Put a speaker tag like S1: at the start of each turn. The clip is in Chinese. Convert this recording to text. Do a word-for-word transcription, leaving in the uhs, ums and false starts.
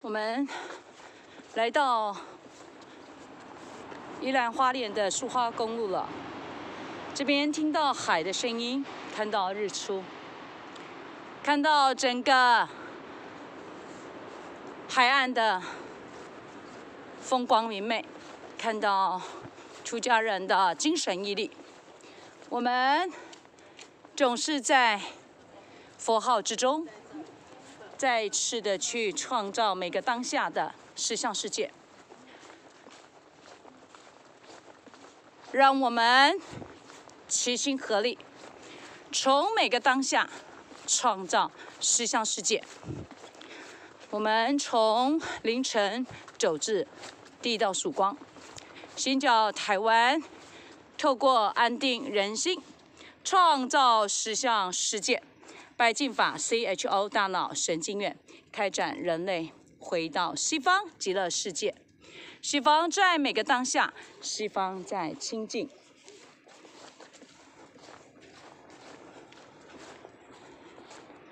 S1: 我们来到宜兰花莲的苏花公路了。这边听到海的声音，看到日出，看到整个海岸的风光明媚，看到出家人的精神毅力。我们总是在佛号之中，再次的去创造每个当下的实相世界。让我们齐心合力，从每个当下创造实相世界。我们从凌晨走至地道曙光，寻找台湾，透过安定人心，创造实相世界。拜净法 C H O 大脑神经院开展人类回到西方极乐世界。西方在每个当下，西方在清净。